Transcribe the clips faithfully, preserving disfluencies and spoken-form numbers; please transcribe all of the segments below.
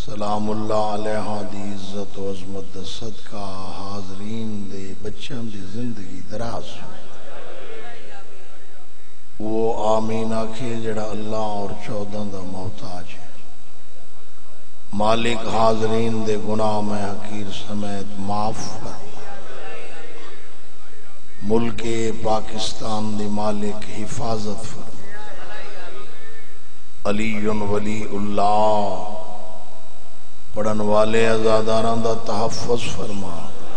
سلام اللہ علیہ دی عزت و عظمت دا صدقہ حاضرین دے بچوں دی زندگی دراز وہ آمین آکھے جڑا اللہ اور چودہ دا محتاج ہے مالک حاضرین دے گناہ میں حقیر سمیت معاف کر ملک پاکستان دی مالک حفاظت فرما علی ولی اللہ پڑھن والے عزاداران دا تحفظ فرما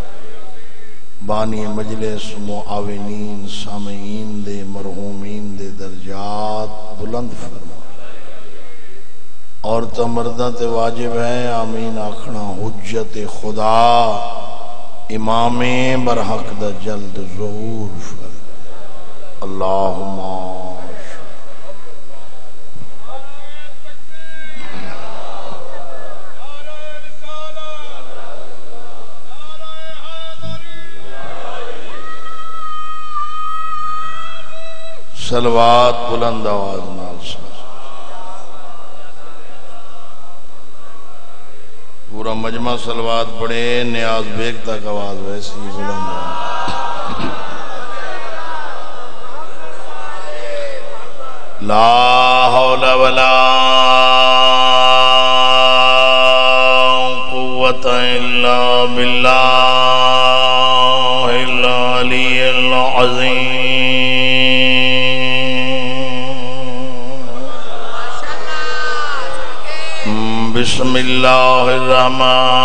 بانی مجلس معاونین سامعین دے مرحومین دے درجات بلند فرما اور مردہ تے واجب ہے آمین آکھنا حجت خدا امام برحق دا جلد ظہور فرما اللہم صلوات بلند آواز نال سن پورا مجمع صلوات پڑھے نیاز بیگ تک آواز ویسی بلند آواز لا حول ولا قوة الا باللہ العلی العظیم بسم اللہ الرحمن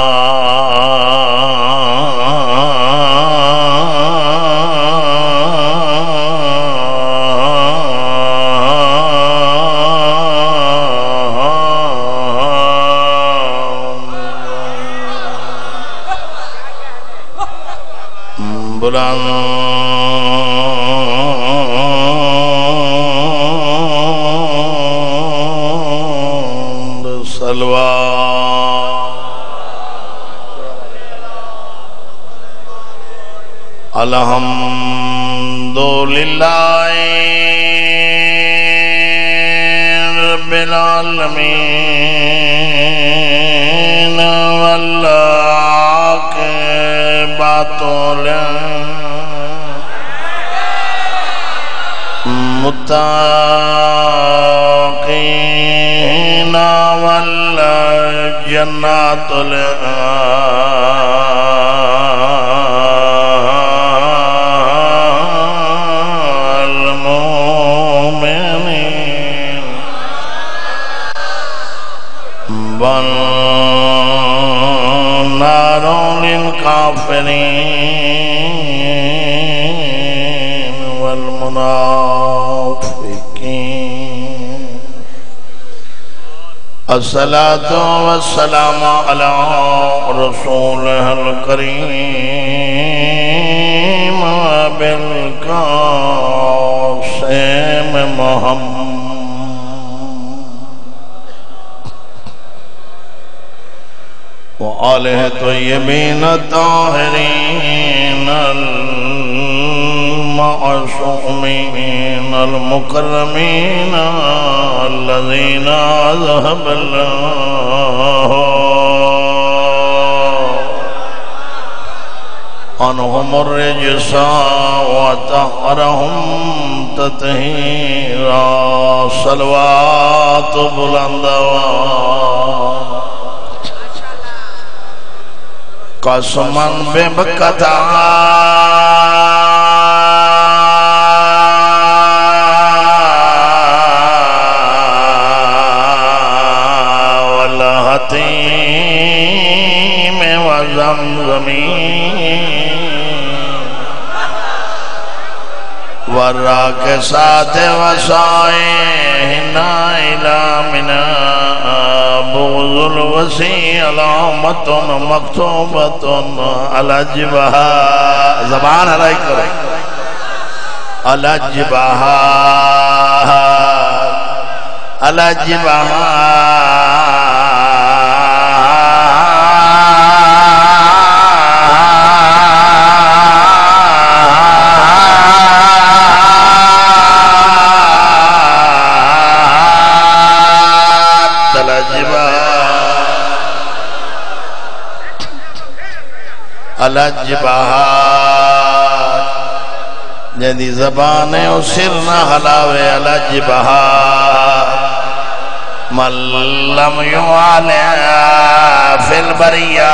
بلند الحمدللہ رب العالمین واللہ کے باتوں متقین والجنات والنار للكافرين والمنافقين الصلاة والسلام على رسوله الكريم بالقاسم محمد وآلہ طیبین الطاہرین المعصومین المکرمین الذین اذهب اللہ عنہم الرجس وطهرهم تطہیرا صلوات بلندوان قسماً بمکتا والحتیم وزمزمین والراکسات وسائہن الى منہ بغض الوسیع علامت مکتوبت الجبہا زبان ہرائی کرو الجبہا الجبہا الجبہات جدی زبان ہے او سر نہ ہلاوے الجبہات من لم یعالی فی البریہ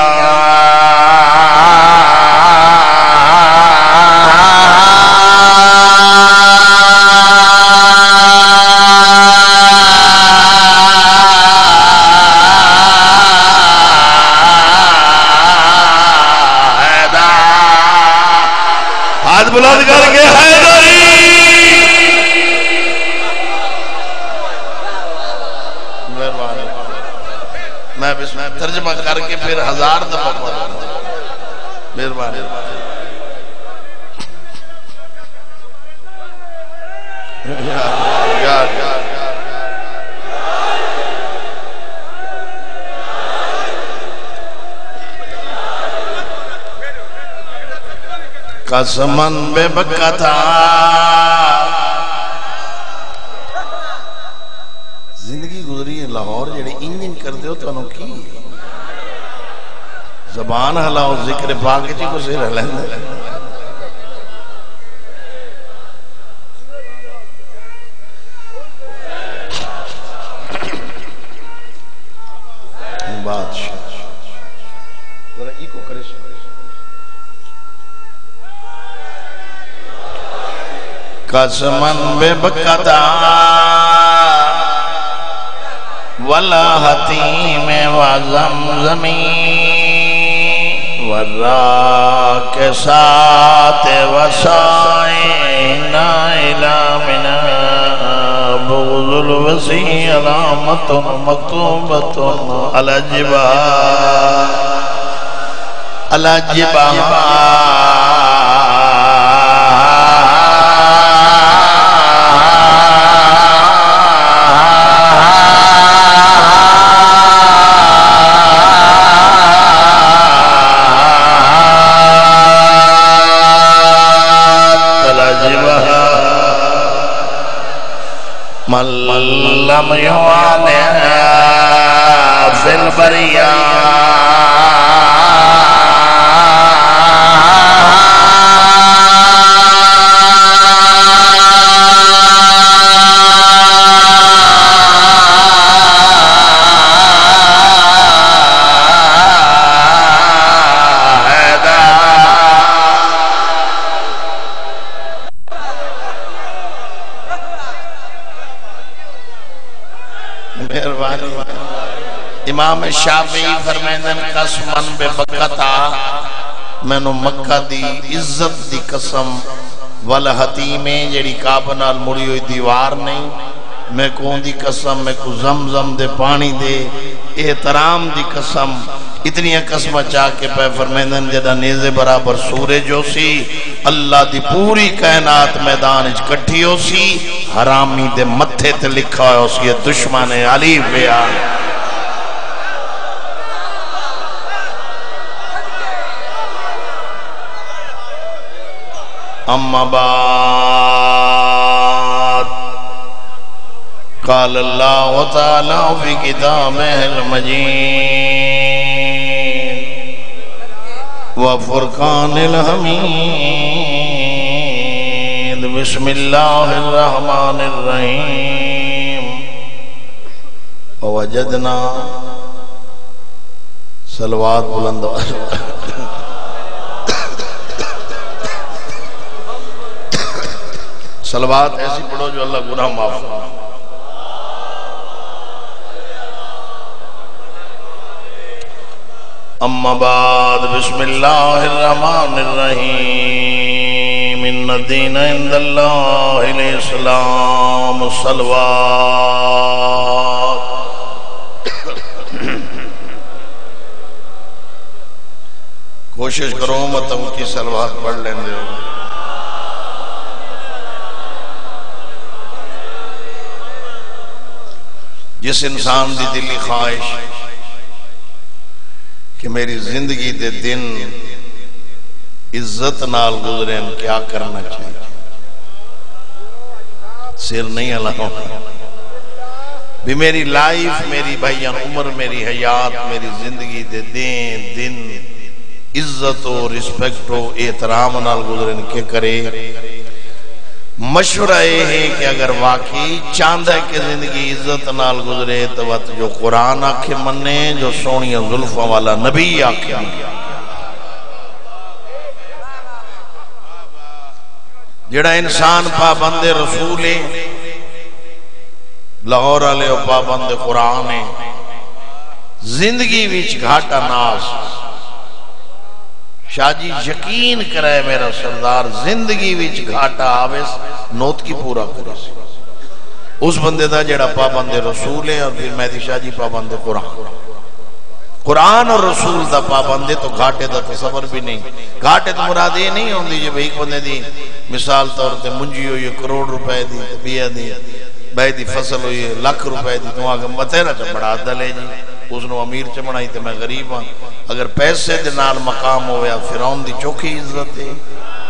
بلند کر کے حیدری میں بسم ترجمہ کر کے پھر ہزار دفعہ پڑھوں مہربانی قسمن بے بکتا زندگی گزری ہے لاہور جڑے انجن کر دیو تو انہوں کی زبان ہلاؤ ذکر پاک جی کو سیر ہلیں بادشاہ ذرا ای کو کرے سکتے قسمن بے بکتا ولا حتیم و زمزمی ورا کے ساتھ وسائن الہ منا بغض الوسیع علامت مکتوبت الجبہات الجبہات من لم يعالی فی البریہ امام شافعی فرمیندن قسمن بے بکتا میں نو مکہ دی عزت دی قسم والحتیمیں جیڑی کابنال مڑی ہوئی دیوار نہیں میں کون دی قسم میں کو زمزم دے پانی دے احترام دی قسم اتنی قسم چاہ کے پہ فرمیندن جدہ نیزے برابر سورج ہو سی اللہ دی پوری کائنات میدان اچ کٹھی ہو سی حرامی دے متھے تے لکھا ہو سی دشمن علی بیان اما بعد قال اللہ تعالی فی کتابہ المجید وفرقان الحمید بسم اللہ الرحمن الرحیم ووجدنا صلوات بلند صلوات ایسی پڑھو جو اللہ گناہ معاف کرے اما بعد بسم اللہ الرحمن الرحیم ان الدین عند اللہ الاسلام صلوات کوشش کرو مطلب کی صلوات پڑھ لیں دے جس انسان دی دلی خواہش کہ میری زندگی دے دن عزت نال گزریں کیا کرنا چاہیے سر نہیں ہلاؤں بھی میری لائف میری بھائیان عمر میری حیات میری زندگی دے دن دن عزت و رسپیکٹ و احترام نال گزرن کے کرے مشورہ یہ ہے کہ اگر واقعی چاندہ ہے کہ زندگی عزت نال گزرے تو وقت جو قرآن آکھے مننے جو سونی ظلفہ والا نبی آکھے مننے جڑا انسان پابند رسول ہے لاہور والے پابند قرآن ہے زندگی وچ گھاٹا ناس شاہ جی یقین کرے میرا سردار زندگی وچ گھاٹا آویس نوت کی پورا کرے اس بندے دا جڑا پابند رسول ہے اور پھر مہدی شاہ جی پابند قرآن قرآن اور رسول دا پابندے تو گھاٹے دا تصور بھی نہیں گھاٹے تو مراد یہ نہیں ہوندی جو ایک بندے دی مثال طور تے منجی ہوئی کروڑ روپے دی بیہ دی بے دی فصل ہوئی لاکھ روپے دی تو آگا متیرہ چا بڑا دلے جی اس نے امیر چمڑائی تے میں غریب ہاں اگر پیسے دے نال مقام ہویا فرعون دی چوکھی عزت ہے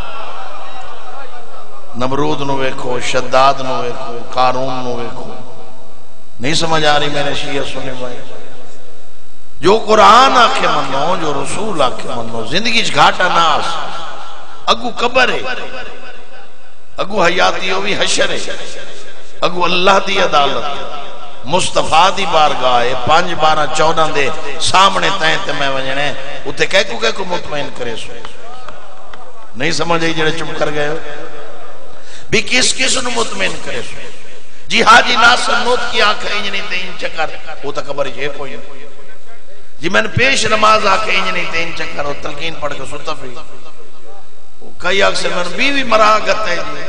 نمرود نو ویکھو شداد نو ویکھو قارون نو ویکھو نہیں سمجھ آ رہی میرے شیعہ سننے بھائی جو قرآن آکھے منو جو رسول آکھے منو زندگی گھاٹا ناس اگو قبر ہے اگو حیاتی ہوئی حشر ہے اگو اللہ دی عدالت مصطفیٰ دی بارگاہ ہے پانچ بارہ چودہ دے سامنے تائیں تے میں وجنے اتے کہہ کو کہہ کو مطمئن کرے سو نہیں سمجھ آئی جڑے چپ کر گئے ہو بھی کس کس نو مطمئن کرے سو جی حاجی ناصر نوت کی آنکھ انجنی تین چکر وہ تا قبر یہ کوئی نہیں جی میں نے پیش نماز آکے انجنی تین چکر اور تلقین پڑھ کے ستا بھی کئی آگ سے میں نے بیوی مرا گتا ہے جی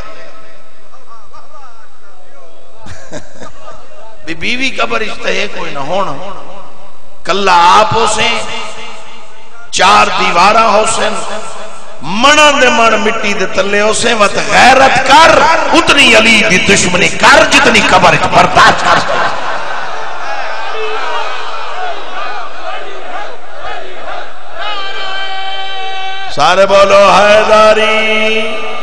بھی بیوی قبر اشتہے کوئی نہ ہونا کلہ آپ ہو سے چار دیوارہ ہو سے منہ دے من مٹی دے تلے ہو سے وقت غیرت کر اتنی علی دی دشمنی کر جتنی قبر برداشت کر سکتا سارے بولو حیداری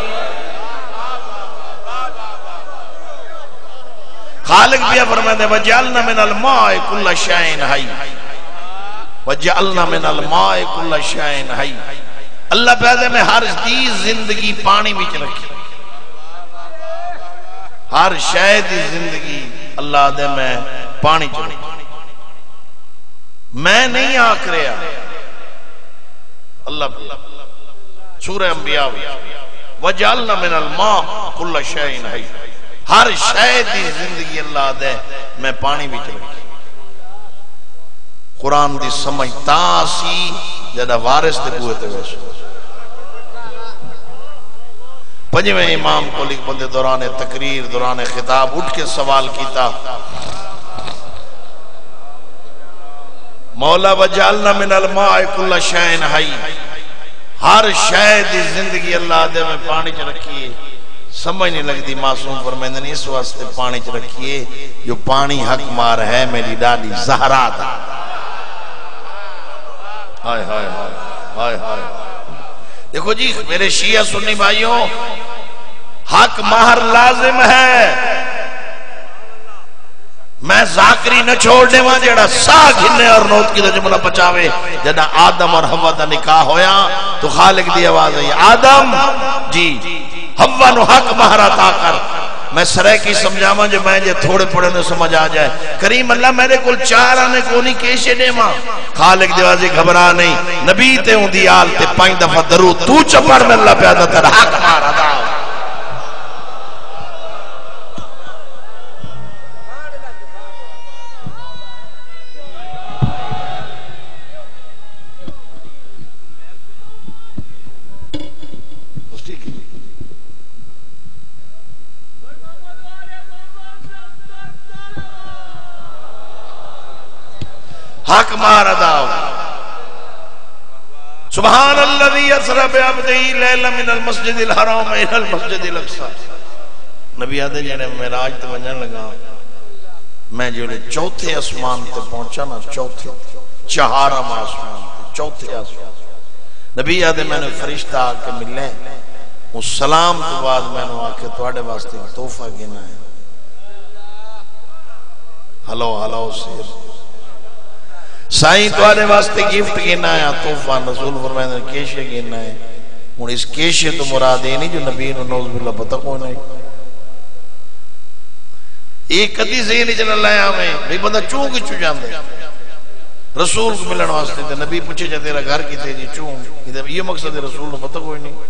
خالق بھی فرمائے دے وَجَعَلْنَا مِنَ الْمَاءِ كُلَّ شَيْءٍ حَيٍّ وَجَعَلْنَا مِنَ الْمَاءِ كُلَّ شَيْءٍ حَيٍّ اللہ پیدے میں ہر چیز زندگی پانی بچ رکھی ہر شے دی زندگی اللہ دے میں پانی چ رکھی میں نہیں آکھ رہا اللہ بھی سورہ انبیاء وَجَعَلْنَا مِنَ الْمَاءِ كُلَّ شَيْءٍ حَيٍّ ہر شے دی زندگی اللہ دے میں پانی بھی چلے قرآن دی سمجھتا سی جدہ وارث دے بوئے تے ویسے پنجویں امام کو لکھ بندے دوران تقریر دوران خطاب اٹھ کے سوال کیتا مولا وجعلنا من الماء کل شیء حی ہر شے دی زندگی اللہ دے میں پانی چ رکھیے سمجھ نہیں لگتی معصوم فرمائندے نے اس واسطے پانی چ رکھیے جو پانی حق مار ہے میری ڈاڈی زہرا دا ہائے ہائے ہائے ہائے دیکھو جی میرے شیعہ سنی بھائیوں حق مہر لازم ہے میں ذاکری نہ چھوڑنے وہاں جڑا سا گھنے اور نوت کی جملہ پچاوے جڑا آدم اور حوا دا نکاح ہویا تو خالق دی آواز ہے آدم جی حوا نو حق مہر عطا کر میں سرے کی سمجھاواں جو میں جے تھوڑے پڑے نو سمجھ آ جائے کریم اللہ میرے کل چار آنے کو نہیں کیشے دے ماں خالق دیوازی گھبرا نہیں نبی تے ہوں دی آل تے پائیں دفعہ درود تو چپر میں اللہ پیادہ تر حق مہر عطا حق مار اداؤ سبحان الذي اسرى بعبده ليلا من المسجد الحرام الى المسجد الاقصى نبی آدھے جنہیں معراج تے ونجن لگا میں جو چوتھے اسمان تے پہنچا نا چوتھے چہارم آسمان تے چوتھے آسمان نبی آدھے میں نے فرشتہ آ کے ملے اس سلام تو بعد میں نے آ کے تواڈے واسطے تحفہ گنا ہے ہلو ہلو سیر سائیں توانے واسطے گفٹ گینا ہے توفہ رسول فرمائے نے کیشے گینا ہے اور اس کیشے تو مراد ہے نہیں جو نبی نے نوز باللہ پتہ کون ہے ایک کدی ذہن وچ نہ لایا میں بھئی بندہ چوں کی چوں جاندے رسول کو ملن واسطے تے نبی پوچھے جا تیرا گھر کیتے جی چوں یہ مقصد ہے رسول نے پتہ کوئی نہیں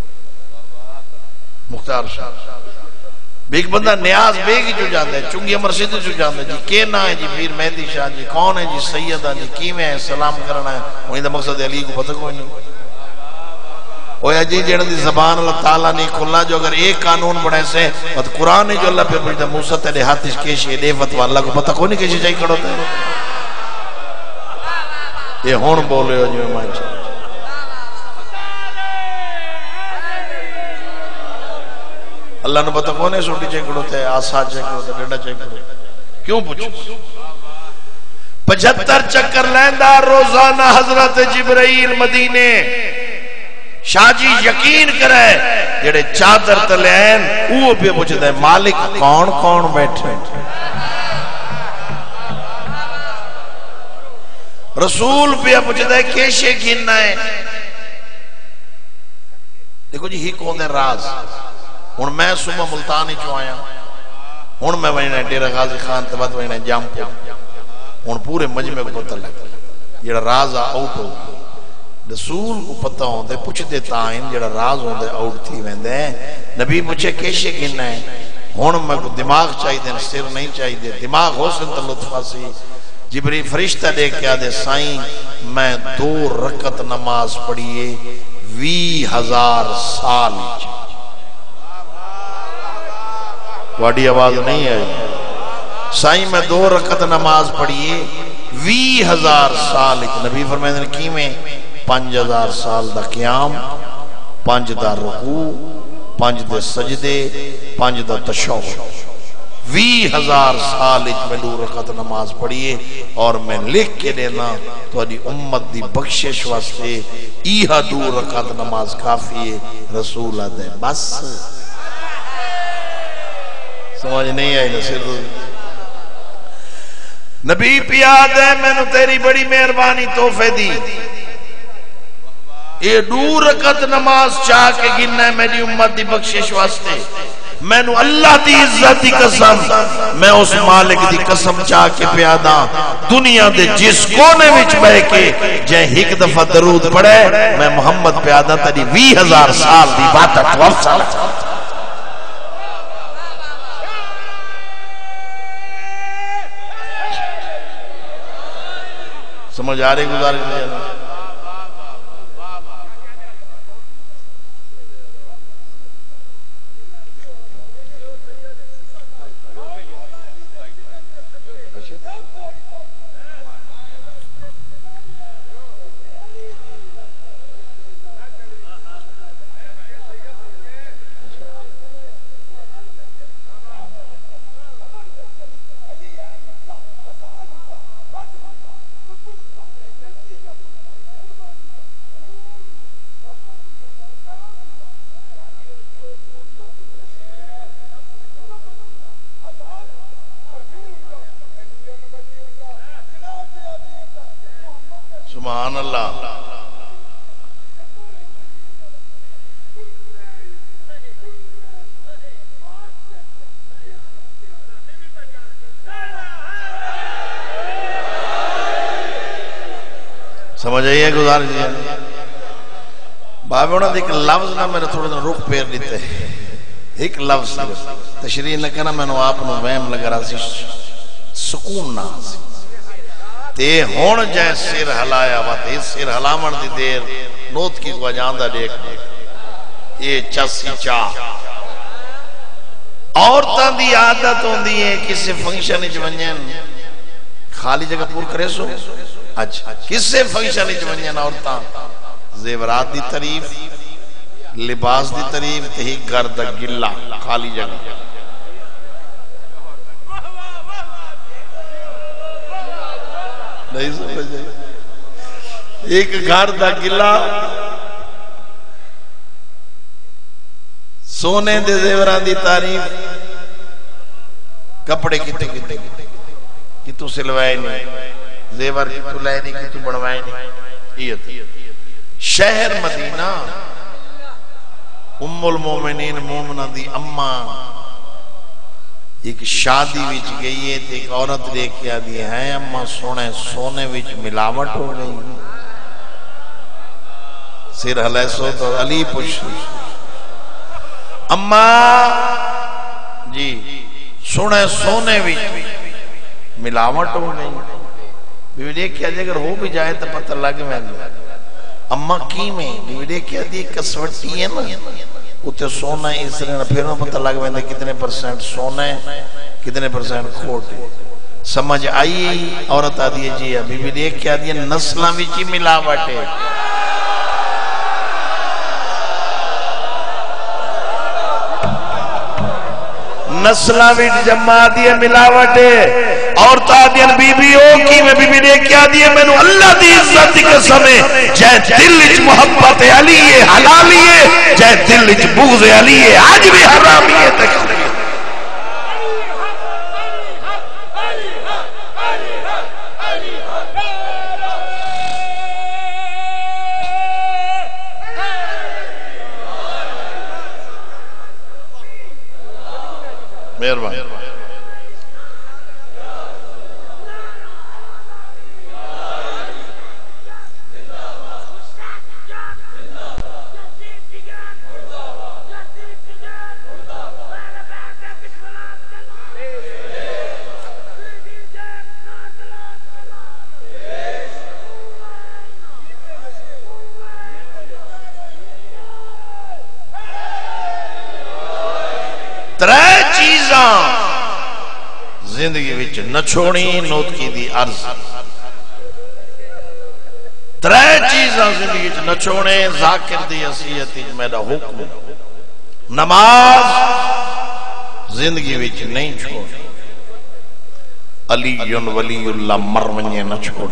مختار صاحب ایک بندہ نیاز بے کی جو جاندے چونگی امر سیدھے جو جاندے جی کینا ہے جی پیر مہدی شاہ جی کون ہے جی سیدہ جی کیویں ہے سلام کرنا ہے وہیں دا مقصد علی کو پتہ کوئی نہیں اویا جی جڑن دی زبان اللہ تعالیٰ نے کھلا جو اگر ایک قانون بڑھے سے تو قرآن نے جو اللہ پہ پوچھتا موسیٰ تیرے ہاتھ اس کیشے دے فتوہ اللہ کو پتہ کوئی نہیں کیشے چاہی کھڑو تے یہ ہون بولے ہو جو میں چاہتا اللہ نے پتہ کونے سوٹی چیک کرو تھے آسا چیک کرو تھے ڈیڈا چیک کرو کیوں پوچھو پچھتر چکر لیندہ روزانہ حضرت جبرائیل مدینے شاہ جی یقین کرے جڑے چادر تلین اوہ پہ پوچھتا ہے مالک کون کون بیٹھے رسول پہ پوچھتا ہے کیشے گھننا ہے دیکھو جی ہی کون دے راز ہون میں صبح ملتانی چو آیا ہون میں وہینے ڈیرہ غازی خان تبات وہینے جام پہ ہون پورے مجمع کو پتہ لگا جڑا راز آؤٹ ہو رسول کو پتہ ہوں دے پوچھ دے تائن جڑا راز ہوں دے آؤٹ تھی ویندے نبی پوچھے کیشے گننا ہے ہون میں کو دماغ چاہی دے سر نہیں چاہی دے دماغ ہو سن لطفہ سی جبری فرشتہ دے کیا دے سائیں میں دو رکعت نماز پڑھیے وی ہزار سال واڑی آواز نہیں ہے سائیں میں دو رکعت نماز پڑھیے وی ہزار سال نبی فرمائے نے کی میں پانچ ہزار سال دا قیام پانچ دا رکوع پانچ دے سجدے پانچ دا تشہد وی ہزار سال میں دو رکعت نماز پڑھیے اور میں لکھ کے دینا تو ادھی امت دی بخشش واسطے ایہا دو رکعت نماز کافی ہے رسول دے بس سمجھ نہیں آئی نصیر نبی پیاد ہے میں نے تیری بڑی مہربانی تحفے دی یہ دو رکعت نماز چاہ کے گننا ہے میری امت دی بخشش واسطے میں نے اللہ دی عزت دی قسم میں اس مالک دی قسم چاہ کے پیادا دنیا دے جس کونے وچ بہ کے جے ایک دفعہ درود پڑھے میں محمد پیادا تیری وی ہزار سال دی بات اٹھواف سال سمجھ آ رہی گزار کے لئے سبحان اللہ سمجھ آئیے گزار جی بابے انہوں نے ایک لفظ نہ میرے تھوڑے دن رخ پیر لیتے ایک لفظ تشریح نہ کہنا میں نے آپ نے وہم لگا رہا سی سکون نہ سی تے ہون جائے سیر ہلایا واتے سیر ہلامن دی دیر نوت کی کو جاندہ دیکھ یہ چسی چاہ عورتاں دی عادت ہوں دی ہے کسی فنکشن اچھ خالی جگہ پور کرے سو اچھا کسی فنکشن اچھ عورتاں زیورات دی تعریف لباس دی تعریف تہی گرد گلہ خالی جگہ نہیں سمجھے ایک گھر دا گلا سونے دے زیوران دی تعریف کپڑے کتے کتے کتوں سلوائے نہیں زیور کی تو لائے نہیں کی تو بڑھوائے نہیں یہ تھی شہر مدینہ ام المومنین مومنہ دی اماں ایک شادی وچ گئی ہے تو ایک عورت لے کے آدھی ہے اماں سونے سونے وچ ملاوٹ ہو گئی سر ہلے سو تو علی پوچھ اماں جی سونے سونے وچ ملاوٹ ہو گئی بیوی دیکھ کیا دی اگر ہو بھی جائے تو پتہ لگ میں اماں کی میں بیوی دیکھ کیا دی کسوٹی ہے نا اتنے سونا اس نے پھر نہ پتہ لگ میں کتنے پرسنٹ سونا ہے کتنے پرسنٹ کھوٹ ہے سمجھ آئی عورت آدھی ہے جی بیوی دیکھ کیا دی نسلہ وچی ملاوٹ ہے نسلہ وچ جمع دیئے ملاوٹ ہے اور تادین بی بی او کی میں بی بی نے کیا دیئے میں نو اللہ دی عزت کی قسم ہے جائے دل اچ محبت علی ہے حلالی ہے جائے دل اچ بغض علی ہے آج بھی حرامی ہے تک مہربان ترے چیزاں زندگی وچ نہ چھوڑی نوت کی دی عرض ترے چیزاں زندگی وچ نہ چھوڑے ذاکر دی حیثیت میرا حکم نماز زندگی وچ نہیں چھوڑ علی ولی اللہ مرونی نہ چھوڑ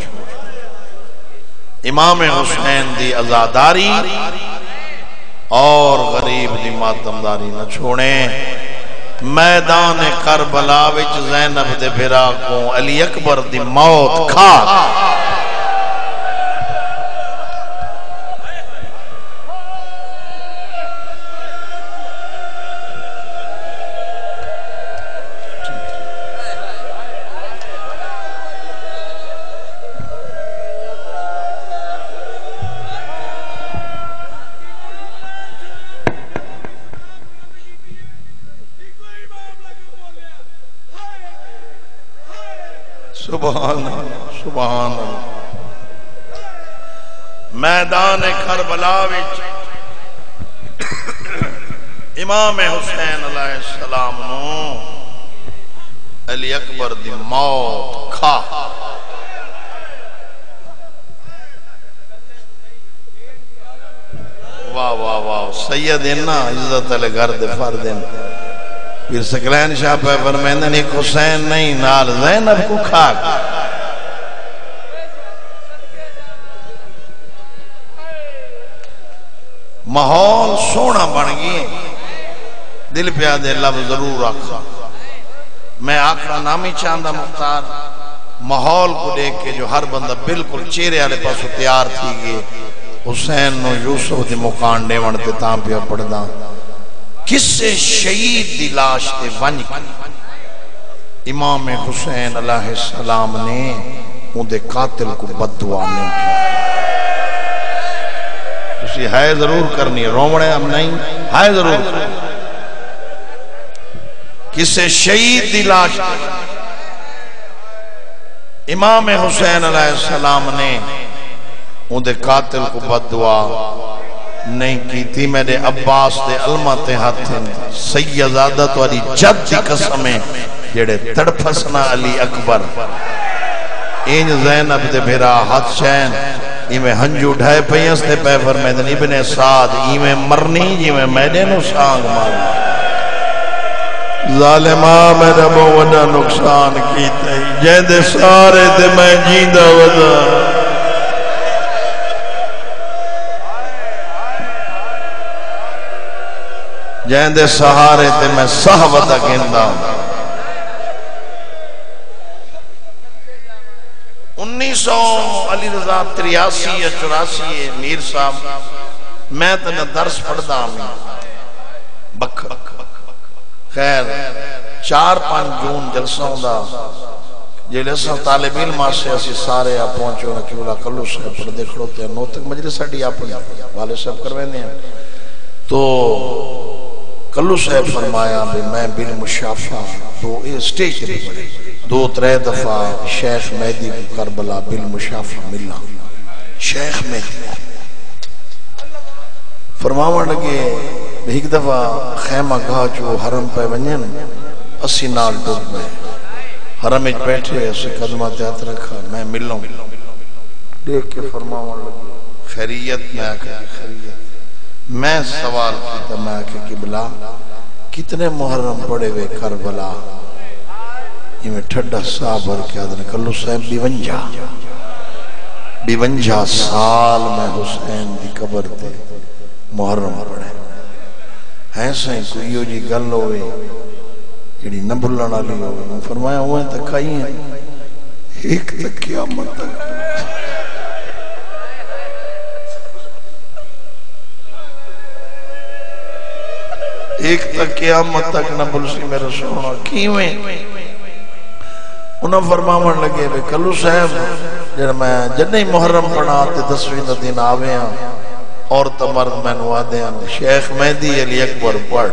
امام حسین دی عزاداری اور غریب دی ماتمداری نہ چھوڑیں میدان کربلا وچ زینب دے بھرا کو علی اکبر دی موت کھا سبحان اللہ سبحان اللہ میدان کربلا وچ امام حسین علیہ السلام نو علی اکبر دی موت کھا واہ واہ واہ سید انہا عزت علی گرد فردن پھر سکلین شاہ پہ فرمیندن ایک حسین نہیں نال زینب کو کھا ماحول سونا بن گئی دل پہ آدھے لفظ ضرور رکھا میں آخرا نامی چاندہ مختار ماحول کو دیکھ کے جو ہر بندہ بالکل چہرے والے پاسو تیار تھی گئے حسین نو یوسف دی مکان ڈیونتے تاں پہ پڑھدا کسے شہید دی لاش تے ونج کی امام حسین علیہ السلام نے ان دے قاتل کو بد دعا نہیں کی اسی ہے ضرور کرنی رومڑے ہم نہیں ہے ضرور کرنی کسے شہید دی لاش تے امام حسین علیہ السلام نے ان دے قاتل کو بد دعا نہیں کی تھی میرے عباس دے علمت ہاتھ سیدادت والی جد دی قسمیں جڑے تڑپسنا علی اکبر این زینب دے بھیرا ہاتھ شین ایمیں ہنجو ڈھائے پیس دے پہ فرمیدن ابن سعد ایمیں مرنی جیمیں میڈے نو سانگ مارنی ظالمہ میرا بہت نقصان کی تھی جیندے سارے دے میں جیندہ ودا جیندے سہارے تے میں صحبتہ گندہ انیس انیس سو علی رضا تریاسی یا چوراسی میر صاحب میں تنہ درس پڑھدا ہوں بکھر خیر چار پانچ جون جلسہ ہوں دا جیلے سا طالب علم آسے اسی سارے آپ پہنچو نکی بولا کلو صاحب پڑھ دیکھ لوتے ہیں نو تک مجلس ساڑی آپ والے صاحب کروینے ہیں تو کلو صاحب فرمایا بھی میں بن مشافہ تو اے سٹیج دے پڑے دو ترے دفعہ شیخ مہدی کربلا بن مشافہ ملا شیخ مہدی فرماوان لگے ایک دفعہ خیمہ گاہ جو حرم پہ ونین اسی نال ڈوب میں حرم اچ بیٹھے اسی قدمہ تیات رکھا میں ملوں دیکھ کے فرماوان لگے خیریت میں آکے خیریت میں سوال کیتا میں آکے قبلہ کتنے محرم پڑے ہوئے کربلا یہ میں ٹھڈا صابر کیا دنے کلو صاحب بیونجا بیونجا سال میں حسین دی قبر تے محرم پڑے ایسا ہی کوئی ہو جی گل ہوئے یعنی نہ بھلنا لی ہوئے فرمایا ہوئے تک آئی ہیں ایک تک قیامت تک ایک تک قیامت تک نہ بھلسی میرا سونا کیویں انہاں فرماون لگے بے کلو صاحب جب میں جنہی محرم پڑھا تے دسویں دن آوے ہیں اور تمرد میں نوادے ہیں شیخ مہدی علی اکبر پڑھ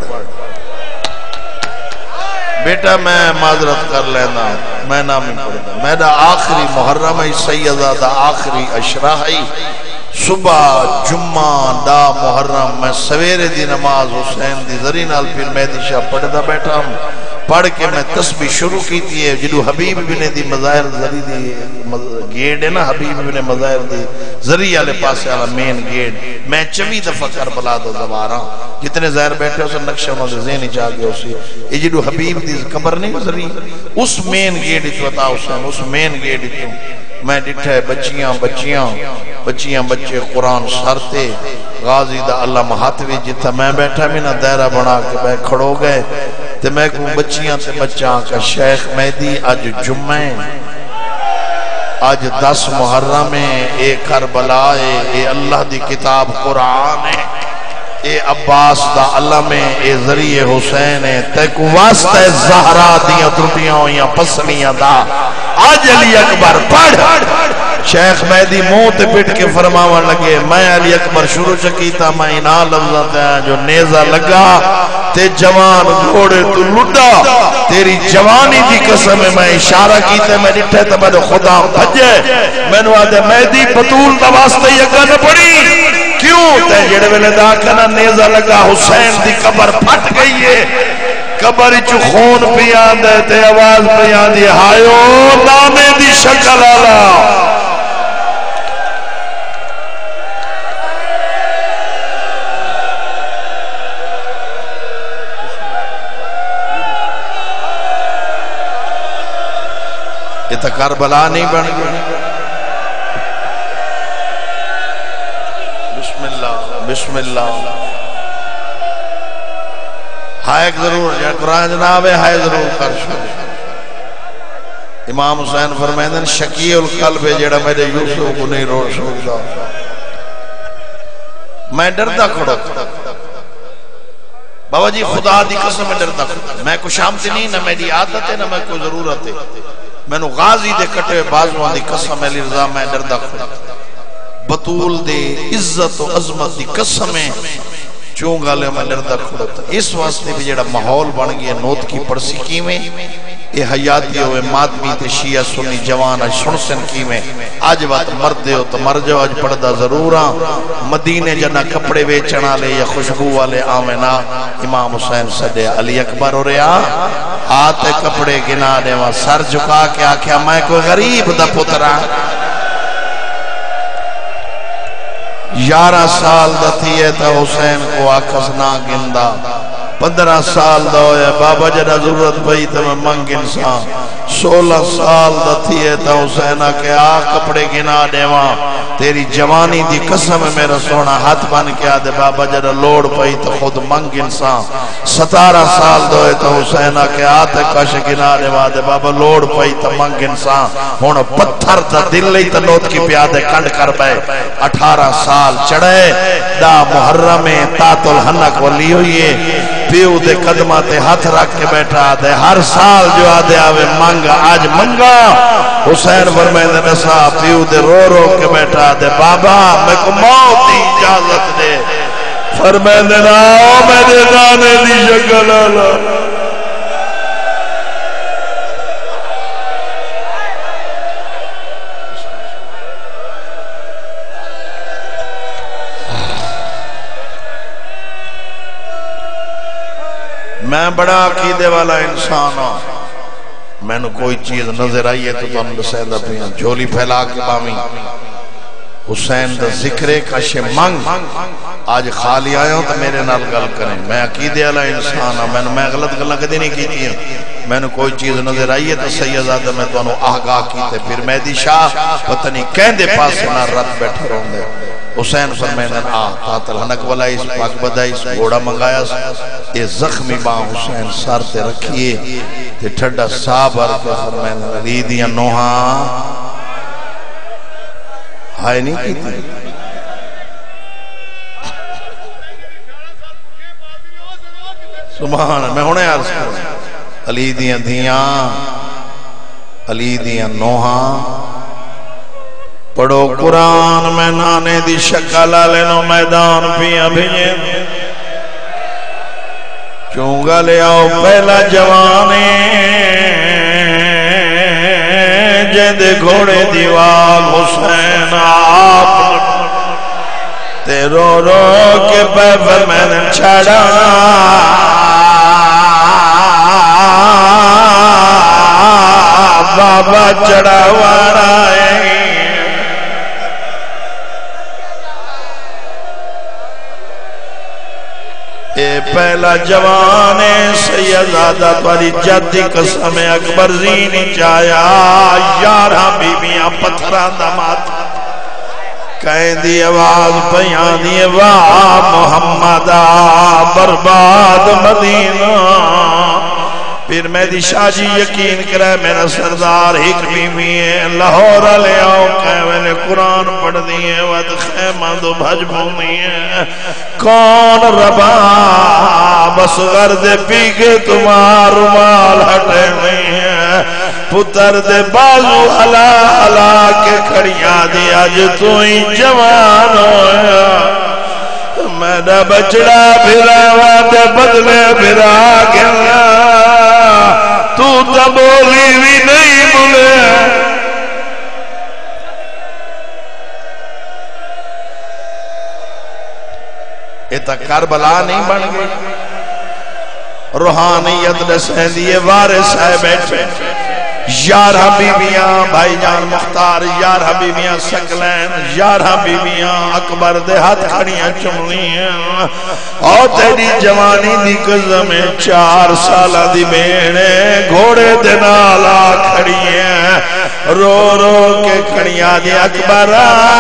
بیٹا میں معذرت کر لینا میں نامی پڑھتا میرا آخری محرم ہے سیدہ دا آخری اشرہ ہے صبح جمعہ دا محرم میں سویرے دی نماز حسین دی ذرینال پھر مہدی شاہ پڑھتا بیٹھا ہوں پڑھ کے میں تسبیح شروع کی تھی ہے جدو حبیب بن دی مظاہر ذری دی گیڑ ہے نا حبیب بن مظاہر دی ذری آلے پاسے آلہ مین گیڑ میں چوی دفعہ کربلا دو دوارا جتنے ظاہر بیٹھے اسے نقشہ انہوں سے ذہنی چاہ گئے اسی یہ جدو حبیب دی قبر نہیں گزری اس مین گیڑ تو عطا حسین اس مین گیڑ تو میں ڈٹھے بچیاں بچیاں بچیاں بچے قرآن سارتے غازی دا اللہ محاتوی جتا میں بیٹھا بھی نہ دائرہ بنا کے میں کھڑو گئے تے میں کو بچیاں تے بچاں کا شیخ مہدی آج جمعہ آج دس محرم ہے اے کربلا ہے اے اللہ دی کتاب قرآن ہے اے عباس دا اللہ میں اے ذریعہ حسین ہے تے کو واسطہ زہرہ دیاں ترٹیاں ہویاں پسلیاں دا آج علی اکبر پڑھ شیخ مہدی منہ تے پٹ کے فرماون لگے میں علی اکبر شروع چکیتا میں انہا لفظات ہیں جو نیزہ لگا تے جوان گھوڑے تو لڑا تیری جوانی دی قسم میں اشارہ کیتے میں ڈٹھے تو میں خدا بھجے میں نے آدھے مہدی بطول دا واسطہ یکا نہ پڑی کیوں تے جڑے ویلے دا کنا نیزہ لگا حسین دی قبر پھٹ گئی ہے قبر چو خون پیان دے تے آواز پیان دی ہائیو نامے دی شکل آلا یہ تو کربلا نہیں بن گئی بسم اللہ بسم اللہ ہائے ضرور یا قرآن جناب ہے ہائے ضرور کر شکر امام حسین فرمائدن شکی القلب ہے جڑا میرے یوسف کو نہیں روش سکتا میں ڈردہ کھڑا بابا جی خدا دی قسم میں ڈردہ کھڑا میں کو شامتی نہیں نہ میری عادت ہے نہ میں کوئی ضرورت ہے میں نو غازی دے کٹے بازوان دی قسم علی رضا میں ڈردہ کھڑا بطول دے عزت و عظمت دی قسم ہے چونگا لے میں ڈردہ کھڑا تھا اس واسطے بھی جڑا ماحول بن گیا نوت کی پرسی کی میں اے حیاتی ہوئے مادمی تے شیعہ سنی جوانا شنسن کی میں آج بات مرد ہو تو مر جو آج پڑھدا ضرورا مدینے جنہ کپڑے ویچنا لے یا خوشبو والے آمنا امام حسین صدے علی اکبر ہو رہا آتے کپڑے گنا دے وہاں سر جھکا کے آکھیا میں کوئی غریب دا پترا یارہ سال دا تھیے تا حسین کو آکھس نہ گندہ پندرہ سال دا ہویا بابا جنہ ضرورت پہی تا میں منگ انسان سولہ سال دا تھیے تا حسین کے آ کپڑے گنا دیواں تیری جوانی دی قسم میرا سونا ہاتھ بن کے آدھے بابا جڑا لوڑ پئی تو خود منگ انسان ستارہ سال دوئے تو حسین کے آتے کش گنا دیواں دے بابا لوڑ پئی تو منگ انسان ہون پتھر تا دل لئی تا لوت کی پیادے کنڈ کر بے اٹھارہ سال چڑھے دا محرم تات الحنک ولی ہوئیے پیو دے قدمہ تے ہاتھ رکھ کے بیٹھا دے ہر سال جو آدھے آوے مانگا آج منگا حسین فرمائے دے نسا پیو دے رو رو کے بیٹھا دے بابا میں کو موت دی اجازت دے فرمائے دے ناؤ میں دے نانے دی شکل اللہ میں بڑا عقیدے والا انسان ہوں میں نے کوئی چیز نظر آئی ہے تو تو انہوں سیدہ پیاں جھولی پھیلا کے بامی حسین دا ذکر کش منگ آج خالی آیا ہوں تو میرے نال گل کریں میں عقیدے والا انسان ہوں میں نے میں غلط گلہ کدی نہیں کی تھی میں نے کوئی چیز نظر آئی ہے تو سیدہ میں تو انہوں آگاہ کی تھے پھر مہدی شاہ پتہ نہیں کہن دے پاس نہ رت بیٹھے رہوں دے حسین فرمائن آ تات الحنک والا اس پاک بدائی اس گھوڑا منگایا یہ زخمی باں حسین سار تے رکھیے تے ٹھڑا صابر کے فرمائن ریدیاں نوہاں ہائے نہیں کی تھی سبحان میں ہونے عرض کر علی دیاں دیاں علی دیاں نوہاں پڑھو قرآن میں نانے دی شکل لینو میدان پیا بھیجے چونگا لے آؤ پہلا جوانے جد گھوڑے دیوال حسین آپ تے رو رو کے پیفر میں نے چھڑا بابا چڑھا وارا ہے اے پہلا جوانے سیدادہ پری جدی قسم اکبر زینی چایا یارہ بی بیاں پتھران دمات کہیں دی آواز پیان دی واہ محمدہ برباد مدینہ پھر مہدی شاہ جی یقین کرے میرا سردار حکمی بھی ہے لاہور لے آؤ کہ میں نے قرآن پڑھ دیئے ود خیمہ دو بھج بھومی ہے کون ربا بس غرد پی کے تمہار مال ہٹے ہوئی ہے پتر دے بازو علا علا کے کھڑیاں دی آج تو ہی جوان ہویا میرا بچڑا بھرا وادے بدلے بھرا گیا تو تا بولی بھی نہیں بولے ایتا کربلا نہیں بن گئی روحانیت دسیں دیئے وارث ہے بیٹھے یار حبیبیاں بھائی جان مختار یار حبیبیاں سکلین یار حبیبیاں اکبر دے ہاتھ کھڑیاں چملیاں اور تیری جوانی دی قزمیں چار سالہ دی بینے گھوڑے دے نالا کھڑیاں رو رو کے کھڑیاں دی اکبر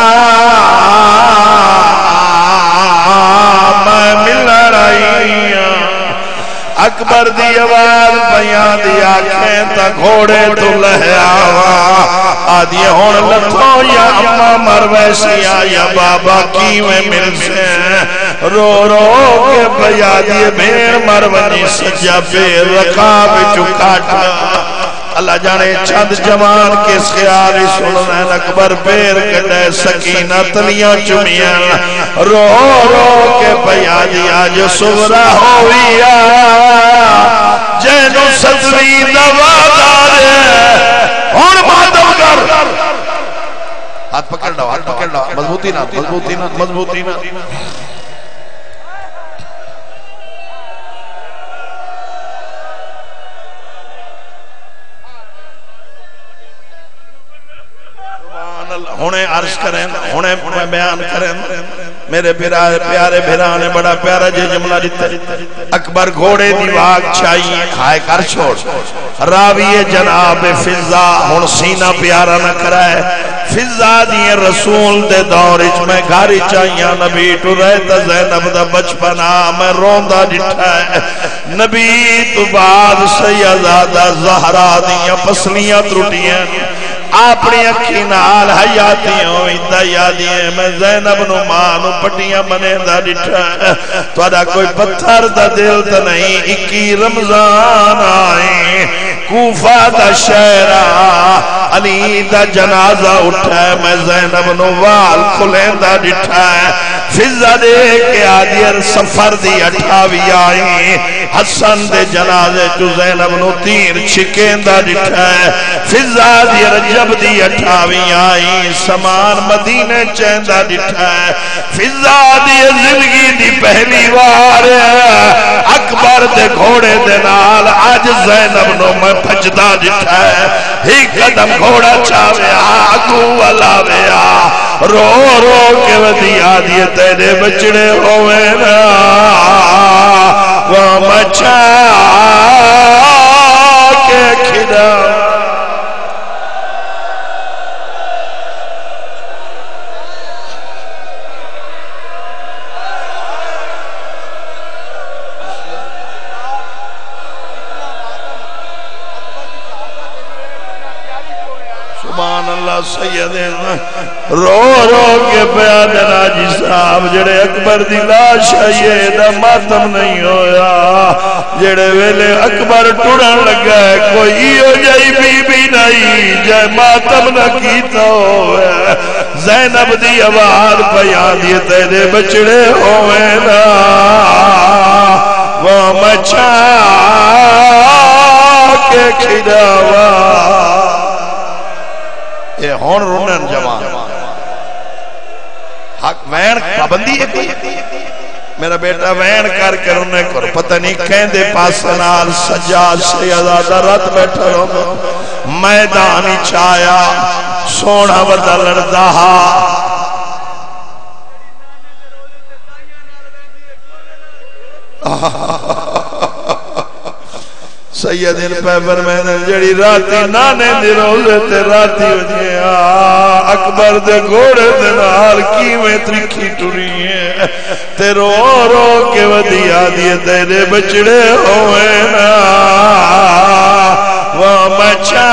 میں مل رہی اکبر دی آواز بیان دی آنکھیں تا گھوڑے تو لہے آوا آدھی ہون لکھو یا اممہ مرویسیا یا بابا کی میں مل سے رو رو کے بیان دی بھیر مرونی سجا بیر رکاب چکاٹا اللہ جانے چند جوان کس خیالی سنن اکبر پیر کدے سکینہ تلیاں چمیاں رو رو کے پیادی آج سورا ہویا جینو صدری دوادارے اور مادم کر ہاتھ پکڑ ڈاؤ ہاتھ پکڑ ڈاؤ مضبوطی نہ مضبوطی نہ مضبوطی نہ ہونے عرض کریں ہونے بیان کریں میرے پیارے بھیرانے بڑا پیارا جے جملہ دیتا اکبر گھوڑے دی واگ چھائیے کھائے کر چھوڑ راوی جناب فضا ہن سینہ پیارا نہ کرائے فضا دی رسول دے دور اچ میں گھاری چاہیاں نبی ٹو رہتا زینب دا بچپنا میں روندہ جٹھا ہے نبی تو بعد سیدہ زہرا دیاں پسلیاں ترٹیاں اپنی اکھی نال حیاتیاں ہوئیتا یادیاں میں زینب نو مانو پٹیاں منے دا ڈٹھا تو ادا کوئی پتھر دا دل تا نہیں اکی رمضان آئیں کوفہ دا شہرہ علی دا جنازہ اٹھا ہے میں زینب نو وال کھلیں دا ڈٹھا ہے فضا دے کے آدیر سفر دی اٹھاوی آئیں حسن دے جنازے جو زینب نو تیر چھکیں دا ڈٹھا ہے فضا دی رجب دی اٹھاوی آئیں سامان مدینے چیندہ ڈٹھا ہے فضا دی زندگی دی پہلی وار اکبر دے گھوڑے دے نال آج زینب نو میں پھجدہ ڈٹھا ہے ہی قدم گھوڑا چاوے آگو والاوے آ رو رو کے ودی آدھی تیرے بچڑے ہوئے نا وہ مچھا کے کھڑا سبحان اللہ سیدنا رو رو کے پیاد ناجی صاحب جڑے اکبر دی لاش آئیے دا ماتم نہیں ہویا جڑے ویلے اکبر ٹوڑن لگا ہے کوئی ہو جائی بی بی نہیں جائے ماتم نہ کیتا ہوئے زینب دی آواز پیان دی تیرے بچڑے ہوئے نا وہ مچھا کے کھڑاوا اے ہون رونن جوان حق وین پابندی ہے کوئی میرا بیٹا وین کر کے رونے کرو پتہ نہیں کہیں دے پاسنال سجاد سیدہ رات بیٹھا رہو میدانی چایا سونا ودا لڑدا سیدین پیبر میں نے جڑی راتی نانے دی روزے تے راتی وجھے اکبر دے گھوڑے دے نال کیویں ترکھی ٹری ہے تے رو رو کے ودی آدھی تیرے بچڑے ہوئے نا وہ مچھا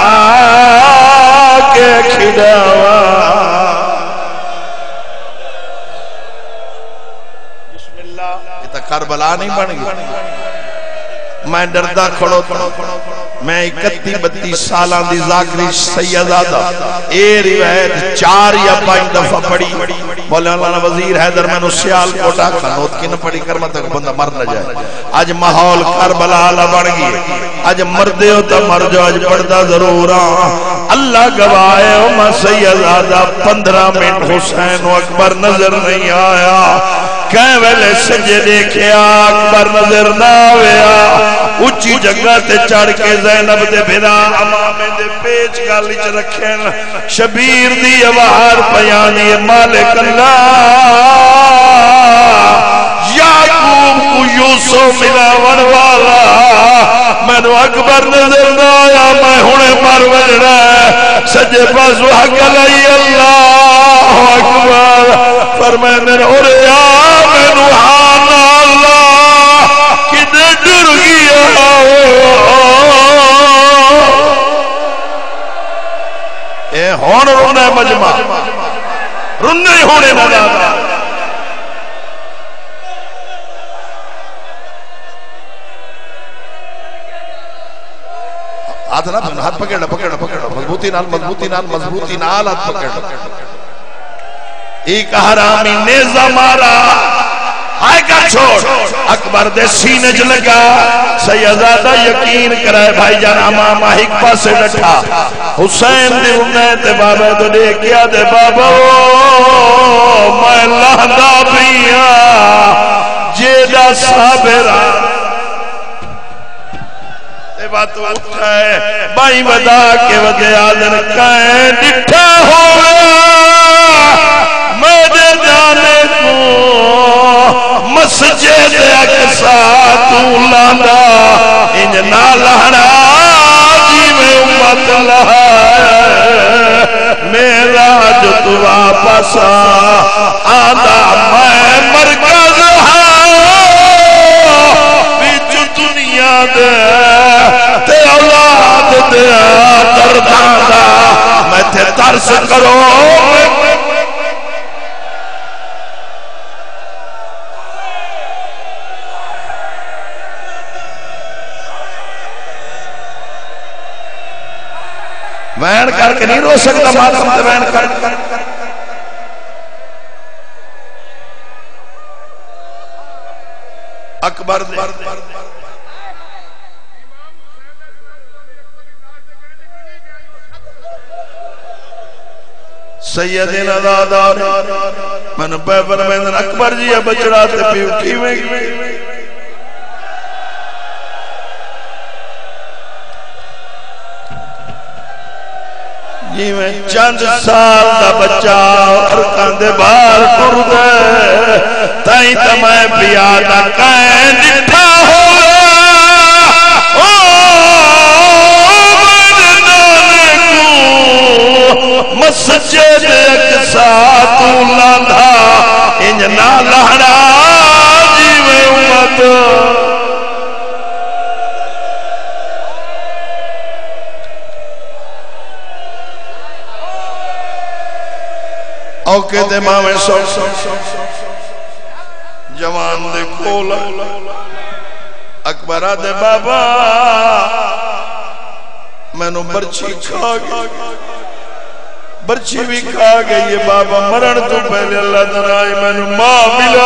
کے کھڑاوا بسم اللہ یہ تا کربلا نہیں بن گئی میں ڈردہ کھڑو تھا میں اکتی بتی سالان دی ذاکری سیدہ دا اے روایت چار یا پانچ دفعہ پڑی بولے اللہ وزیر حیدر میں نو سیال کوٹا کھنوت کی نہ پڑی کرما تک بندہ مر نہ جائے آج ماحول کربلا اللہ بڑھ گئی آج مردے ہو تا مر جو آج پڑھتا ضرور اللہ گواہے ہو میں سیدہ دا پندرہ منٹ حسین و اکبر نظر نہیں آیا کہیں ویلے سجے دیکھیا اکبر نظر نہ ہویا اچھی جگہ تے چڑھ کے زینب دے بھرا امامے دے پیچ گالچ رکھیں شبیر دی اوہار پیانی مالک اللہ یعقوب کو یوسف ملاون والا میں نو اکبر نظر نہ آیا میں ہونے مر وجڑا سجے پاس حق علی اللہ اکبر فرمائے میرے اور یا میں نو حال اللہ کدے ڈر گیا اے ہون رونے مجمع رونے ہونے مجمع ہاتھ نہ ہاتھ پکڑ پکڑ پکڑ مضبوطی نال مضبوطی نال مضبوطی نال ہاتھ پکڑ ایک حرامی نیزہ مارا آئے کا چھوڑ اکبر دے سینے جو لگا سیدہ یقین کرائے بھائی جان امامہ ایک پاسے ڈٹھا حسین دی امید دے بابا تو دے کیا دے بابا میں لہدہ بھیا جیدہ صابرہ بات اٹھا ہے بائی ودا کے ودے آدھر کہیں ڈٹھا ہوئے میرے جانے کو پاسا آدھا میں مرکز ہاں بچ دنیا دے تے اولاد دے درداں دا میں تے ترس کرو وین کر کے نہیں رو سکتا ماتم تے وین کر اکبر دے سیدنا دادار من پہ فرمائن اکبر جی اب بچڑا تے پیو کیویں جی میں چند سال دا بچہ اور کاندے بار ٹر دے تائیں تا میں پیادا کائیں ڈٹھا ہوا او میرے نانے کو مسجد اقصا تو لاندھا انجنا لہڑا جی میں امت اوکے دے ماں سو جوان دے کھولا اکبرہ دے بابا میں نو برچی کھا گئی برچی بھی کھا گئی یہ بابا مرن تو پہلے اللہ درائی میں نو ماں ملا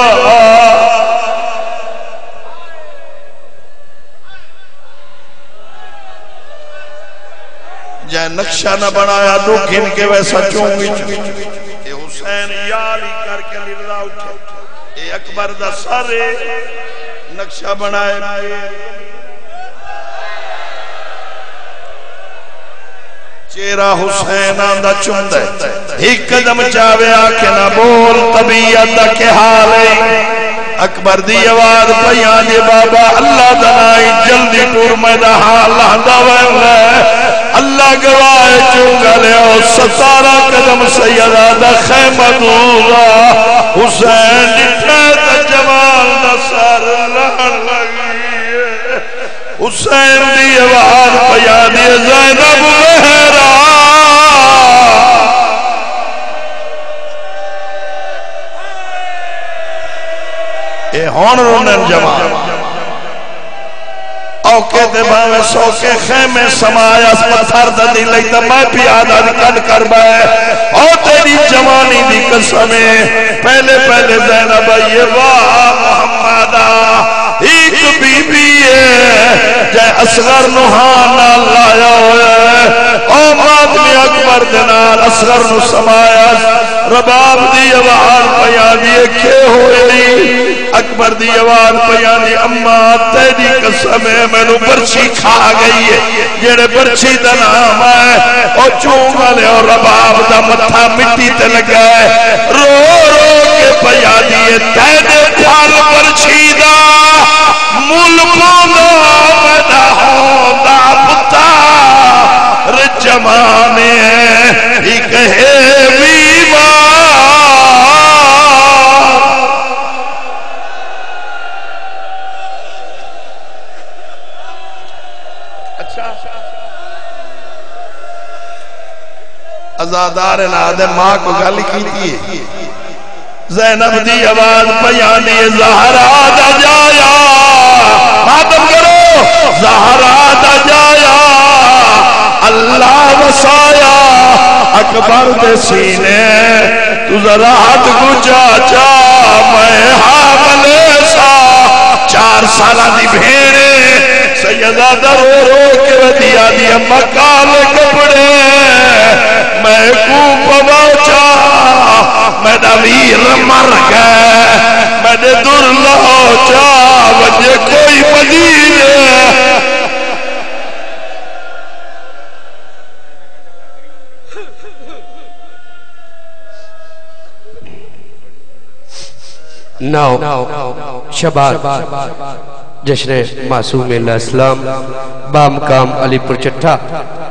جائے نقشہ نہ بنایا دو گھن کے ویسا چونگی اے حسین یاری کر کے لرلا اٹھے اے اکبر دا سارے نقشہ بنائے چیرہ حسین آندہ چندہ ایک قدم چاوے آکے نہ بول طبیعت دا کے حالے اکبر دی آواز پیان جے بابا اللہ دنائی جلدی ٹور میں دا حال لہندہ ویلے اللہ گواہ چونگا لے او ستارہ قدم سیدہ دا خیمہ دولا حسین ڈٹھے دا جوال نصر لہن لگی حسین دی آواز پیان جے زینب وہرہ اے ہون رونن جوان اوکے دے باوے سوکے خیمے سمایا اس پتھر دا دی لیتا میں پیادہ کن کر بائے او تیری جوانی دی قسمیں پہلے پہلے زینب یہ واہ محمدہ ایک بی بی ہے جائے اصغر نوحانا لایا ہوئے او مادمی اکبر دنار اصغر نو سمایا رباب دی آواز پیانی کھے ہوئی اکبر دی آواز پیانی اممہ تیری قسمیں میں نو برچی کھا گئی ہے جیڑے برچی دا نام ہے او چونگا لے اور رباب دا متھا مٹی تے لگا ہے رو رو کے پیانی ہے تیرے پھال برچی دا ملکوں دا مدہ ہوندہ پتا رجمانے ہی کہے بیمار ازادار نادے ماں کو گل کی تھی زینب دی آواز پیانی زہرا دا جایا ماتم کرو زہرا دا جایا اللہ وسایا اکبر دے سینے تو ذرا ہاتھ گجا چا میں حاملے سا چار سالہ دی بھیڑے سیدہ در رو رو کے ودیا دیا مکال کپڑے میں کو پواچا میں دویر مر گئے میں نے در لوچا وجہ کوئی مدینہ ناؤ شباد جشن معصوم علیہ السلام بامقام علی پر چٹھا